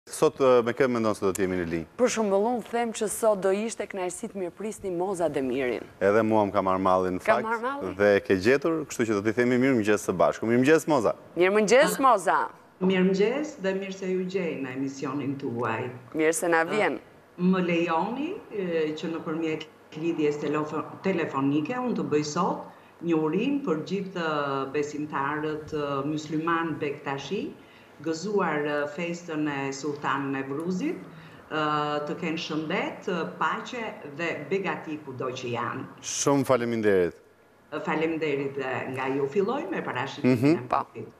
Sot me kë mendon se do të jemi në linjë? Për shembull, unë them që sot do ishte kënaqësi të mirëprisni Moza Demirin. Edhe mua më ka marrë malli në fakt dhe ke gjetur, kështu që do t'i themi mirëmëngjes së bashku. Mirëmëngjes Moza. Mirëmëngjes Moza. Mirëmëngjes dhe mirë se ju gjej në emisionin tuaj. Mirë se na vjen. Më lejoni që nëpërmjet lidhjes telefonike unë të bëj sot një urim për gjithë besimtarët mysliman Bektashi, gëzuar festën e Sultan Nevruzit, të kenë shëndet, paqe dhe begati kudo që janë. Shumë faleminderit. Faleminderit nga ju. Filloj me parashikimin e motit.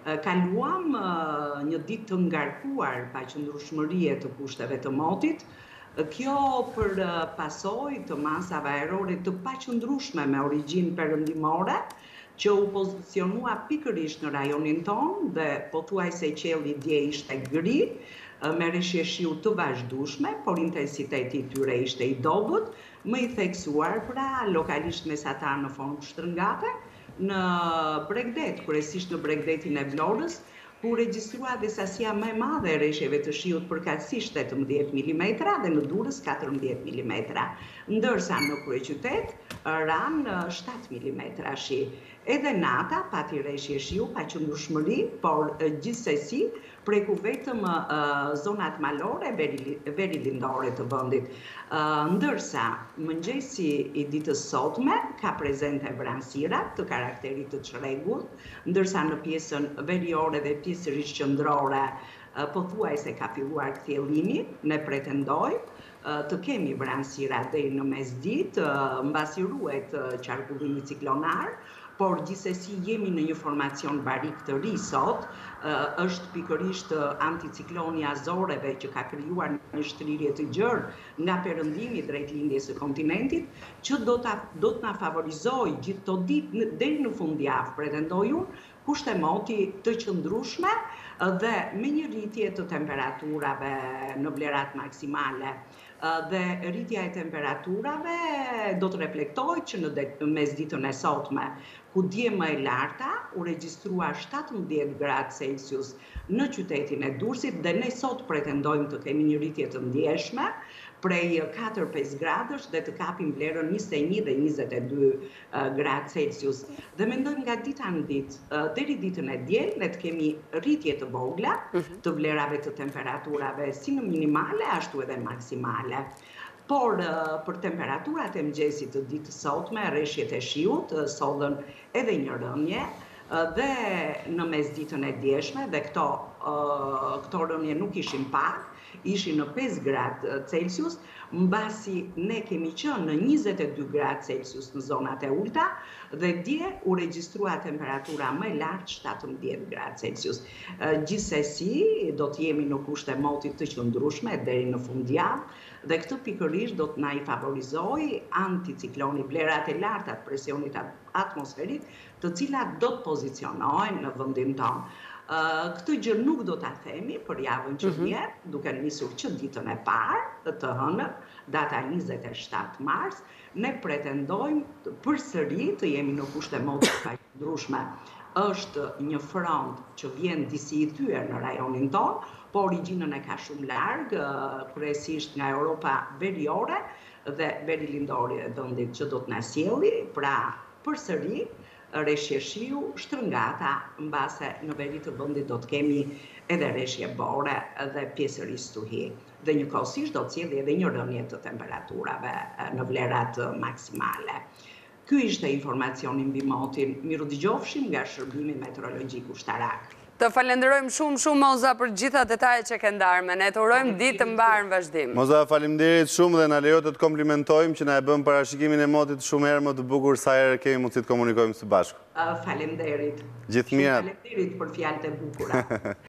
Kaluam një ditë të ngarkuar pa qëndrueshmërie të kushteve të motit. Kjo për pasojë të masave ajrore të paqëndrueshme me origjinë perëndimore, që u pozicionua pikërisht në rajonin tonë dhe pothuajse qielli dje ishte gri, me reshje shiu të vazhdueshme, por intensiteti i tyre ishte i dobët, më i theksuar pra lokalisht mesatar në formë shtrëngate, në Bregdet, kryesisht në Bregdetin e Vlorës, ku regjistrua dhe sasia më e madhe e reshjeve të shiut përkatësisht 18 mm dhe në Durrës 14 mm, ndërsa në kryeqytet ranë 7 mm shi. Edhe nata pati reshje shiu pa qëndrueshmëri, por gjithsesi preku vetëm zonat malore veri lindore të vendit. Ndërsa mëngjesi i ditës sotme ka prezente vranësirat të karakterit të çrregullt, ndërsa në pjesën veriore dhe pjesërisht qendrore pothuajse ka filluar kthjellimi, ne pretendojmë të kemi vranësira deri në mesditë, mbasi ruhet qarkullimi ciklonar, por gjithsesi jemi në një formacion barik të ri sot, është pikërisht anticikloni azoreve që ka krijuar një shtrirje të gjerë nga perëndimi drejt lindjes së kontinentit, që do të na favorizojë gjithë këto ditë deri në fundjavë, pretendoj unë, kushte moti të qëndrueshme dhe me një rritje të temperaturave në vlerat maksimale. Dhe rritja e temperaturave do të reflektojë që në mesditën e sotme, ku dje më e larta u regjistrua 17 gradë Celsius në qytetin e Durrësit dhe ne sot pretendojmë të kemi një rritje të ndjeshme prej 4-5 gradësh dhe të kapim vlerën 21 dhe 22 gradë Celsius. Dhe mendojmë nga dita në ditë, deri ditën e diel, ne të kemi rritje të vogla të vlerave të temperaturave si në minimale ashtu edhe maksimale. Por për temperaturat e mëngjesit të ditës sotme, reshjet e shiut sollën edhe një rënje dhe në mesditën e djeshme dhe këto rënje nuk ishin pak, ishin në 5 gradë Celsius, mbasi ne kemi qenë në 22 gradë Celsius në zonat e ulta dhe dje u regjistrua temperatura më e lartë 17 gradë Celsius. Gjithsesi do të jemi në kushte motit të qëndrueshme deri në fundjavë dhe këtë pikërisht do të na i favorizojë anticikloni, vlerat e larta të presionit atmosferik, të cilat do të pozicionohen në vendin tonë. Këtë gjë nuk do ta themi për javën që vjen, duke nisur që ditën e parë të hënën, data 27 mars, ne pretendojmë përsëri të jemi në kushte moti të paqëndrueshme. Është një front që vjen disi i thyer në rajonin tonë, por origjinën e ka shumë larg, kryesisht nga Europa veriore dhe veri lindore e vendit që do të na sjellë, pra përsëri reshje shiu shtrëngata, mbase në veri të vendit do të kemi edhe reshje bore dhe pjesërisht stuhi. Dhe njëkohësisht do të sjellë edhe një rënje të temperaturave në vlerat maksimale. Ky ishte informacioni mbi motin. Miru dëgjofshim nga Shërbimi Meteorologjik Ushtarak. Të falenderojmë shumë Moza për gjitha detajet që ke ndarë me ne. Të urojmë ditë të mbarë në vazhdim. Moza, faleminderit shumë dhe na lejo të komplimentojmë që na e bëm parashikimin e motit shumë herë më të bukur sa herë kemi mundësi të komunikojmë së bashku. Faleminderit. Gjithë mirat. Faleminderit për fjalët e bukura.